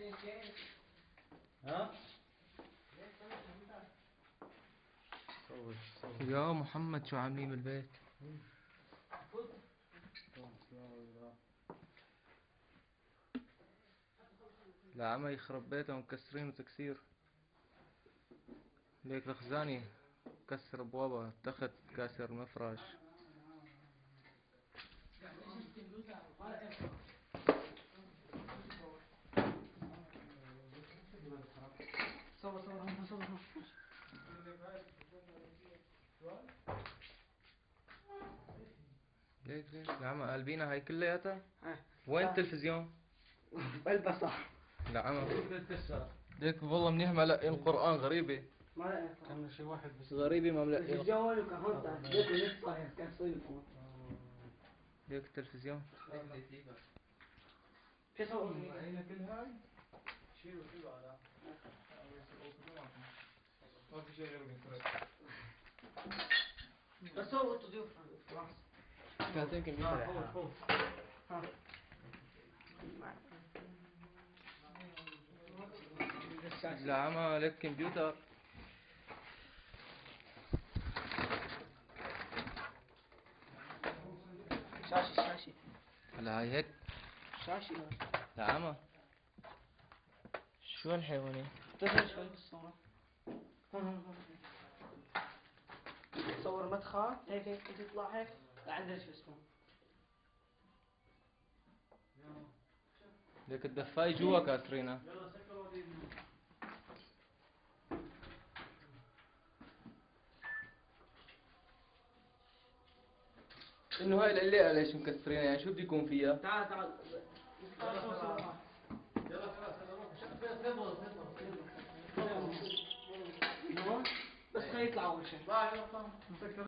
ها؟ يا محمد شو عاملين بالبيت؟ لا عم يخرب بيتهم مكسرين وتكسير. ليك الخزاني كسر ابوابها، تخت كاسر مفرش. ليك لا عم قلبينا هاي كلياتها؟ وين التلفزيون؟ بالبصر. لا عم ليك والله منيح ملقين القرآن غريبة. ما لقيت. كان شي واحد بس غريبة ما ملقين. التلفزيون وكهون ليك ونص صاير كان صينكم. ليك التلفزيون. شو صور؟ هنا كل هاي شيلوا كله على ما في شيء غير بيترك. بس صور الضيوف خلاص. كاتين كمبيوتر. ها. لا عم لك كمبيوتر. شاشة. لا هاي هيك. شاشة. لا عم شو هالحيوانات؟ تظهر شوي بالصورة. صور مدخل هيك تطلع هيك لعند شو اسمه. لك الدفاي جوا كاسرينها. انه هاي القليقة ليش مكسرينها؟ يعني شو بده يكون فيها؟ تعال. يلا خلاص بس خليه يطلع أول شيء.